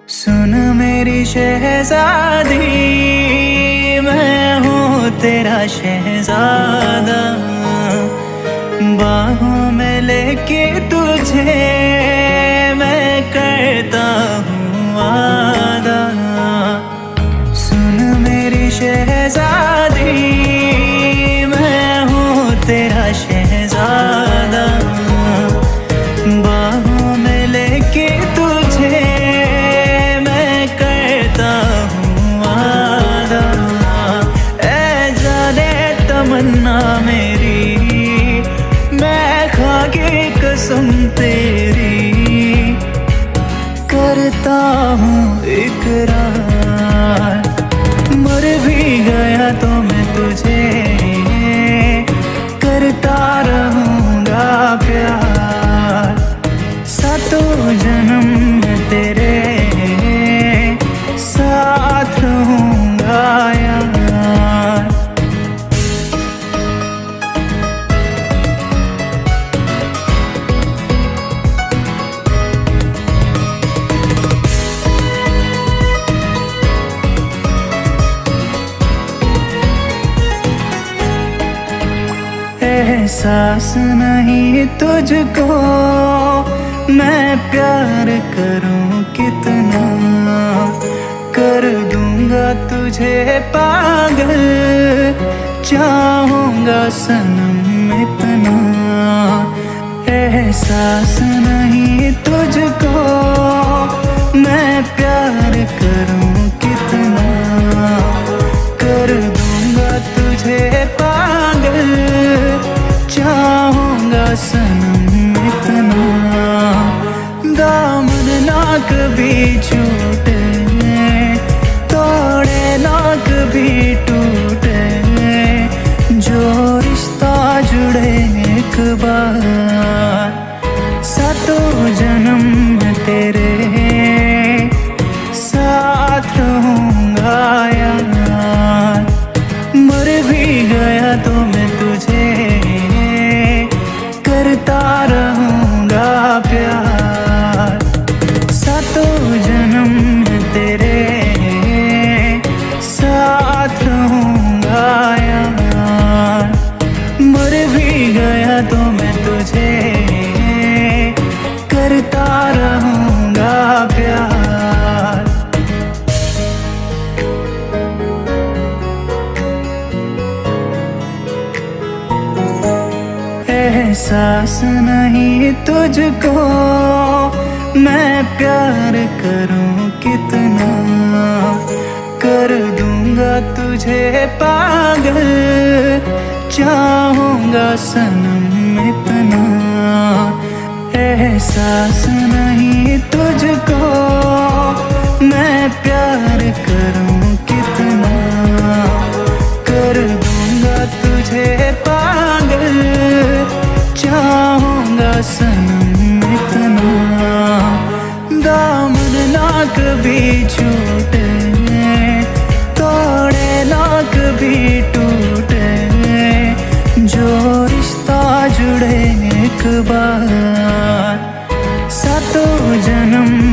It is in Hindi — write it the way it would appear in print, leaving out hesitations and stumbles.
सुन मेरी शहजादी, मैं हूँ तेरा शहजादा। बाहों में लेके तुझे मैं करता हूँ वादा। सुन मेरी शहजादी, मैं हूँ तेरा शहजादा। बाहों में लेके तुझे मैं करता हूँ वादा। ऐ जाने तमन्ना मेरी, मैं खाके कसम तेरी करता हूँ इकरार। मर भी गया तो मैं तुझे करता रहूँगा प्यार। सातों जन्म में तेरे साथ रहूँगा यार। एहसास नहीं तुझको मैं प्यार करूं कितना, कर दूंगा तुझे पागल, चाहूंगा सनम इतना। एहसास नहीं तुझको मैं प्यार करूं कितना, कर दूंगा तुझे पागल, चाहूंगा सनम इतना। दामन ना कभी छूटे, तोड़े ना कभी टूटे, जो रिश्ता जुड़े एक बार। सातों जन्म में तेरे साथ रहूंगा यार। मर भी गया तो मैं तुझे करता रहूँगा प्यार। सातों जन्म में तेरे साथ रहूँगा यार। मर भी गया तो मैं तुझे करता रहूँगा प्यार। एहसास नहीं तुझको मैं प्यार करूं कितना, कर दूंगा तुझे पागल, चाहूंगा सनम इतना। एहसास नहीं तुझको मैं प्यार करूं कितना, कर दूंगा तुझे पागल, चाहूंगा सनम इतना। दामन ना कभी छूटे, तोड़े ना कभी टूटे, जो रिश्ता जुड़े एक बार। सातों जन्म